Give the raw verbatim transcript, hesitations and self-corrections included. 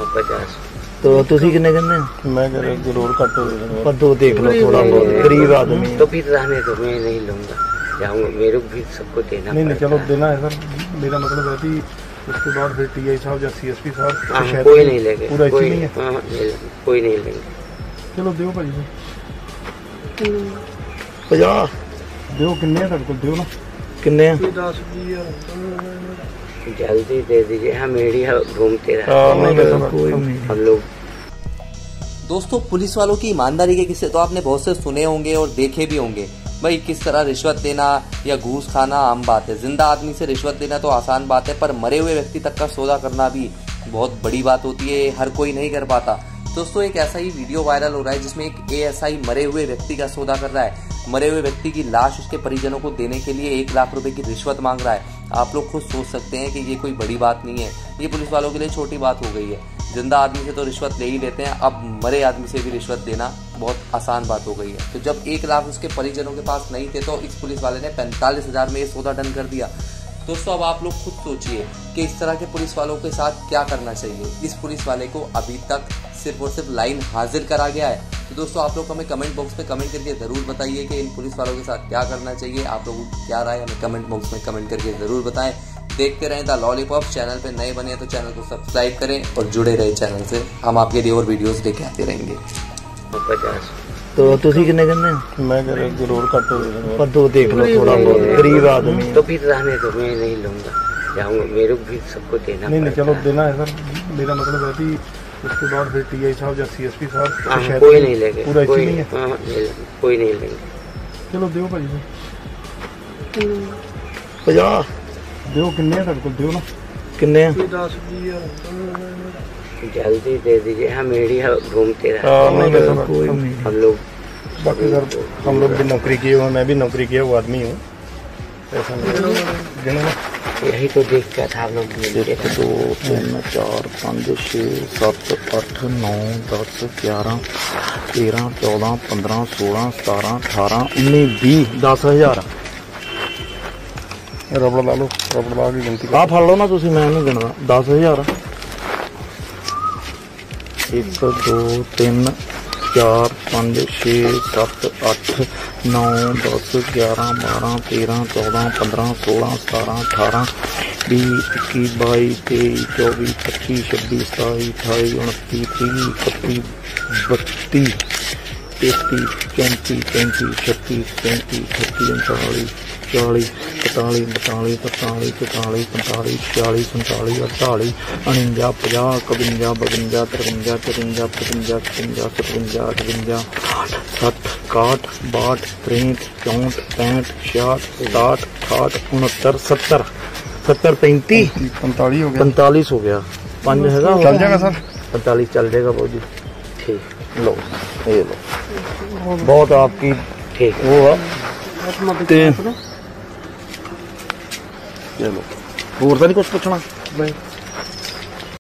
पचास। तो तुसी कितने कहने? मैं कह रहा जरूर कट हो जाएगा, पर दो देख लो, थोड़ा बहुत गरीब आदमी। तो फिर रहने दो, मैं नहीं लूँगा, जाऊँगा, मेरे को भी सबको देना। नहीं नहीं चलो देना है सर, मेरा मतलब है कि उसके बाद फिर टी आई साहब या सी एस पी साहब कोई नहीं लेंगे, पूरा कोई नहीं है, कोई नहीं लेंगे। चलो दियो भाजी पचास दियो, किन्ने तेरे को दियो ना, किन्ने जल्दी दे दीजिए, हम मीडिया घूमते रहते हम लोग। दोस्तों, पुलिस वालों की ईमानदारी के किस्से तो आपने बहुत से सुने होंगे और देखे भी होंगे। भाई किस तरह रिश्वत लेना या घूस खाना आम बात है। जिंदा आदमी से रिश्वत लेना तो आसान बात है, पर मरे हुए व्यक्ति तक का सौदा करना भी बहुत बड़ी बात होती है, हर कोई नहीं कर पाता। दोस्तों, एक ऐसा ही वीडियो वायरल हो रहा है जिसमें एक ए एस आई मरे हुए व्यक्ति का सौदा कर रहा है। मरे हुए व्यक्ति की लाश उसके परिजनों को देने के लिए एक लाख रुपए की रिश्वत मांग रहा है। आप लोग खुद सोच सकते हैं कि ये कोई बड़ी बात नहीं है, ये पुलिस वालों के लिए छोटी बात हो गई है। जिंदा आदमी से तो रिश्वत ले ही लेते हैं, अब मरे आदमी से भी रिश्वत देना बहुत आसान बात हो गई है। तो जब एक लाख उसके परिजनों के पास नहीं थे तो इस पुलिस वाले ने पैंतालीस हजार में ये सौदा डन कर दिया। दोस्तों, अब आप लोग खुद सोचिए कि इस तरह के पुलिस वालों के साथ क्या करना चाहिए। इस पुलिस वाले को अभी तक सिर्फ और सिर्फ लाइन हाजिर करा गया है। तो दोस्तों, आप लोग हमें कमेंट बॉक्स में कमेंट करके ज़रूर बताइए कि इन पुलिस वालों के साथ क्या करना चाहिए। आप लोगों की क्या राय, हमें कमेंट बॉक्स में कमेंट करके ज़रूर बताएं। देखते रहें द लॉलीपॉप। चैनल पे नए बने तो चैनल को सब्सक्राइब करें और जुड़े रहे चैनल से। हम आपके लिए और वीडियोस लेके आते रहेंगे। पचास। तो तुसी कितने कहने? मैं कह रहा जरूर कट हो जाएगा, पर दो देख लो, थोड़ा बहुत गरीब आदमी। तो फिर रहने दो, मैं नहीं लूँगा, जाऊँगा, मेरे को भी सबको देना। नहीं नहीं चलो देना है सर, मेरा मतलब है कि उसके बाद फिर टी आई साहब या सी एस पी साहब कोई नहीं लेंगे, पूरा कोई नहीं है, कोई नहीं लेंगे। चलो दियो भाजी पचास दियो, किन्ने तेरे को दियो ना, किन्ने जल्दी दे दीजिए, हम मीडिया घूमते रहते हम लोग। बाकी सर हम लोग भी नौकरी किए हुए, मैं भी नौकरी किया हुआ आदमी हूँ, ऐसा नहीं। यही तो देखता था आप लोग। एक दो तीन चार पाँच छः सत्त अठ नौ दस ग्यारह तेरह चौदह पंद्रह सोलह सतारह अठारह उन्नीस बीस दस हजार। रबड़ ला लो, रबड़ ला की गिनती आ फड़ लो ना तुसी, मैं नहीं गिनना। दस हजार एक दो तीन चार पाँच छे सत्त अठ नौ दस ग्यारह बारह तेरह चौदह पंद्रह सोलह सतारह अठारह बीस इक्कीस बाईस तेईस चौबीस पच्चीस छब्बीस सताईस अठाईस उनतीस तीस इकतीस बत्तीस तैंतीस चौंतीस पैंतीस छत्तीस पैंतीस छत्तीस उनतालीस चालीस इकतालीस बतालीस तरतालीस चौतालीस पैंतालीस छियालीस संतालीस अड़तालीस उनंजा पचास इकवंजा बवंजा तिरवंजा चौवंजा पचवंजा छप्पन सतवंजा अठवंजा सठ इकाहठ बाहठ तिरसठ चौंठ पैंठ छियाठ सताहठ अठाहठ उनहत्तर सत्तर सत्तर पैंतीस पैंतालीस हो गया, पैंतालीस हो गया। पाँच हैगा, चल जाएगा सर, पैंतालीस चल जाएगा भाजी। ठीक, लो ये लो, बहुत आपकी ठीक वो है। चलो, होर तो नहीं कुछ पूछना?